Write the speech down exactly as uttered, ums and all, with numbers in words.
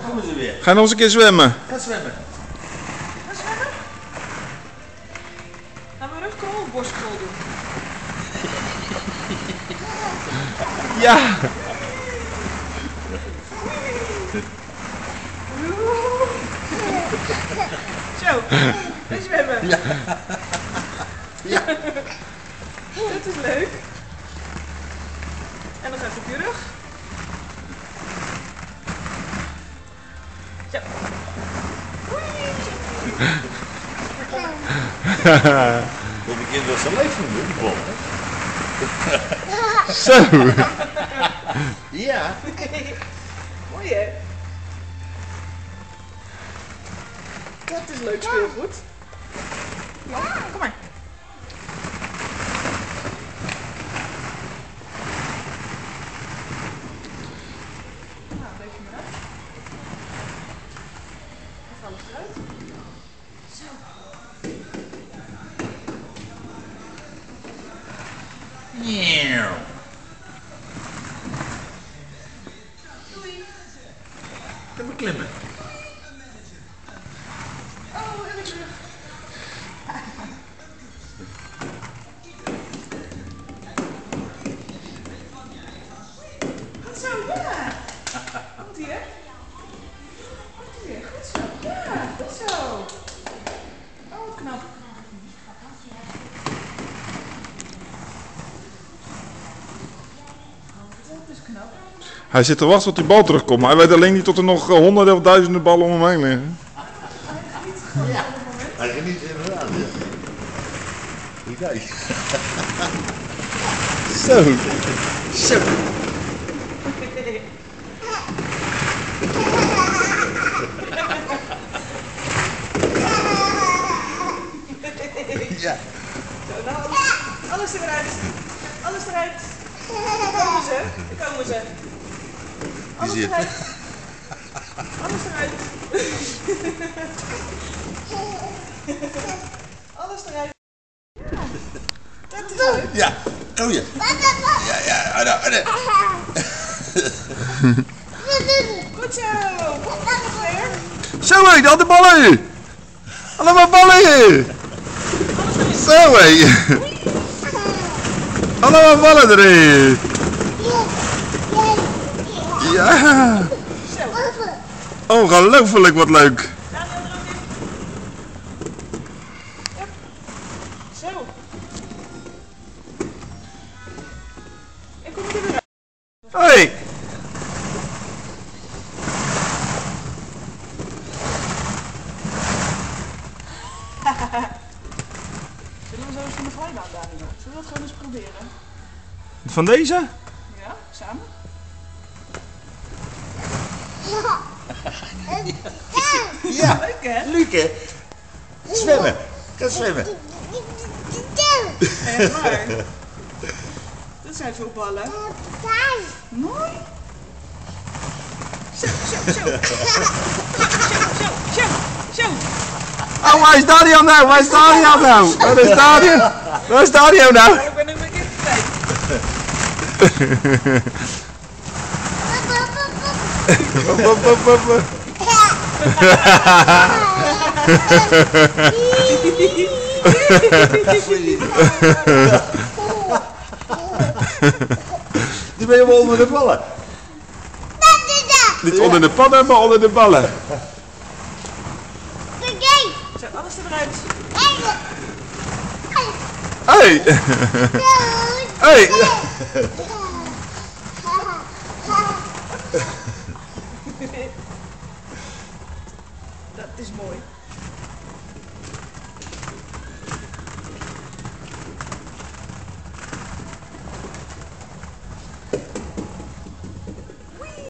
komen ze weer. Ga je nog eens een keer zwemmen? Ga zwemmen. Ga zwemmen? Gaan we rugkrol of borstkrol doen? Ja! Zo, en zwemmen. Ja. Ja. Dat is leuk. En dan gaat het op je rug. Zo. Dat de kinderen zo leuk vinden, die bol. Zo! Ja. Mooi hè? Dat is leuk speelgoed. Ja, kom maar. Nou, leef je maar uit. Even alles eruit. Zo. Nieuw. Doei. Kom maar klimmen. Oh, en ik terug. Goed zo, ja. Komt ie, hè? Komt ie, goed zo. Ja, goed zo. Oh, wat knap. Dat is knap. Hij zit te wachten tot die bal terugkomt, maar hij weet alleen niet tot er nog honderden of duizenden ballen om hem heen liggen. Ja. Hij geniet inderdaad, ja. Kijk. Zo! Zo. Ja. Zo, nou alles, alles eruit. Alles eruit. Daar komen ze. Daar komen ze. Alles zit. eruit. Alles eruit. Alles eruit. Ja. Dat is leuk. Ja. Oh ja. Ja, ja. Anna, Anna. Goed zo. Nog weer. Zo hé, al de ballen! Allemaal ballen! Zo hé! Allemaal ballen erin! Ja! Ongelooflijk wat leuk! Zo. En kom er weer uit. Hé! Zullen we zo eens van de glijbaan daar doen? Zullen we dat gewoon eens proberen? Van deze? Ja, samen? Ja. Leuk hè? Leuk hè? Zwemmen. Ga zwemmen. Echt waar. Dat zijn veel ballen. Mooi. Zo, zo, zo. Zo, zo, zo, zo. Oh, waar is Dario nou? Waar is Dario nou? Waar is Dario? Waar is Dario nou? Ik ben hem een keer kwijt. Hop, hop, hop, hop, hop. Die ben je wel onder de ballen. Niet onder de pannen, maar onder de ballen. Zo, alles eruit. Hey! Hey!